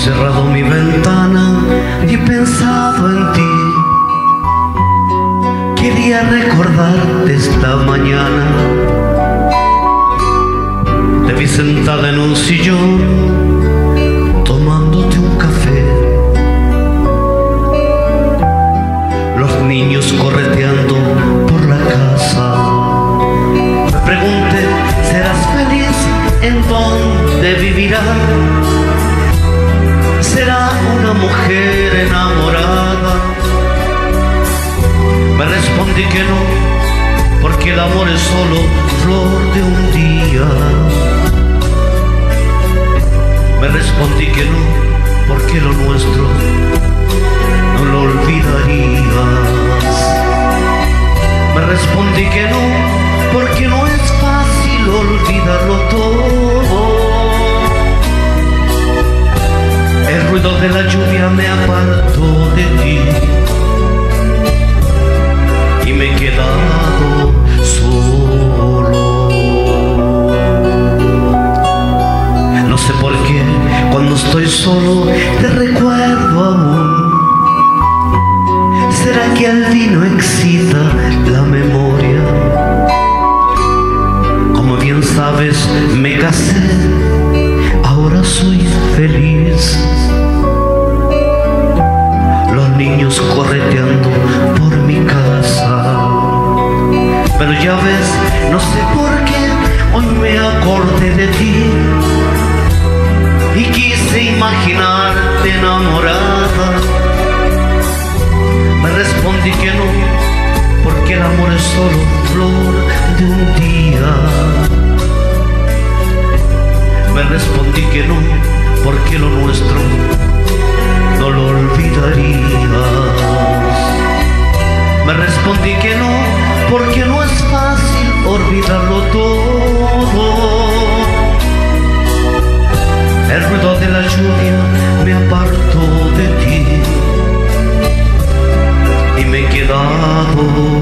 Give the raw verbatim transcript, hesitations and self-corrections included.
cerrado mi ventana y he pensado en ti. Quería recordarte esta mañana. Te vi sentada en un sillón tomándote un café, los niños correteando por la casa. Me pregunté, ¿serás feliz? ¿En dónde vivirás? ¿Será una mujer enamorada? Me respondí que no, porque el amor es solo flor de un día. Me respondí que no, porque lo nuestro no lo olvidarías. Me respondí que no, porque no es fácil olvidarlo todo. El ruido de la lluvia me apartó de ti y me he quedado solo. No sé por qué cuando estoy solo te recuerdo aún. ¿Será que el vino excita la memoria? Como bien sabes, me casé, ahora soy feliz. Los niños correteando por mi casa. Pero ya ves, no sé por qué hoy me acordé de ti y quise imaginarte enamorada. Me respondí que no, porque el amor es solo flor de un día. Me respondí que no, porque lo nuestro no lo olvidarías. Me respondí que no, porque no es fácil olvidarlo todo. El ruido de la lluvia me apartó de ti y me he quedado